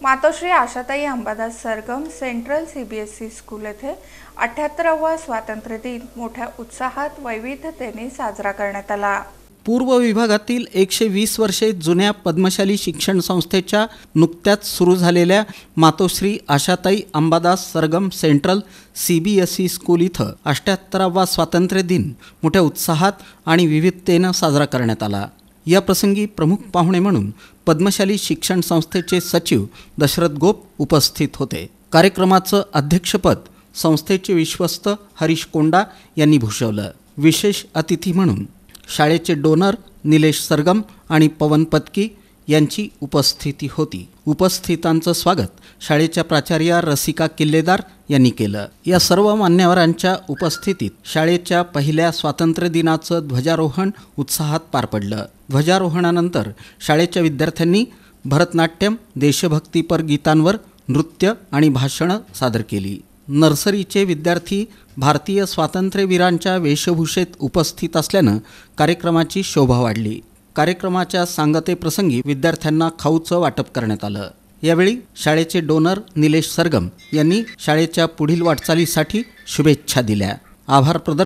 मातोश्री आशाताई अंबादास सरगम central CBSE school येथे 78वा स्वातंत्र्य दिन मोठ्या उत्साहात वैविध्यतेने साजरा करण्यात आला। पूर्व विभागातील 120 वर्षे जुन्या पद्मशाली शिक्षण संस्थेच्या नुकत्याच सुरू झालेल्या मातोश्री आशाताई अंबादास सरगम सेंट्रल सीबीएसई स्कूल इथं 78वा स्वातंत्र्य दिन मोठ्या उत्साहात आणि विविधतेने साजरा करण्यात आला। या प्रसंगी प्रमुख पाहुणे म्हणून पद्मशाली शिक्षण संस्थेचे सचिव दशरथ गोप उपस्थित होते। कार्यक्रमाचं अध्यक्षपद संस्थेचे विश्वस्त हरीश कोंडा यांनी भूषवलं। विशेष अतिथी म्हणून शाळेचे डोनर निलेश सरगम आणि पवन पत्की यांची उपस्थिती होती। उपस्थितांचं स्वागत शाळेच्या प्राचार्या रसिका किल्लेदार यांनी केलं। या सर्व मान्यवरांच्या उपस्थितीत शाळेच्या पहिल्या स्वातंत्र्य दिनाचं ध्वजारोहण उत्साहात पार पडलं। ध्वजारोहणानंतर शाळेच्या विद्यार्थ्यांनी भरतनाट्यम, देशभक्तीपर गीतांवर नृत्य आणि भाषणं सादर केली। नर्सरीचे विद्यार्थी भारतीय स्वातंत्र्यवीरांच्या वेशभूषेत उपस्थित असल्यानं कार्यक्रमाची शोभा वाढली। कार्यक्रमाच्या सांगतेप्रसंगी विद्यार्थ्यांना खाऊचं वाटप करण्यात आलं। यावेळी शाळेचे डोनर निलेश सरगम यांनी शाळेच्या पुढील वाटचालीसाठी शुभेच्छा दिल्या। आभार प्रदर्शन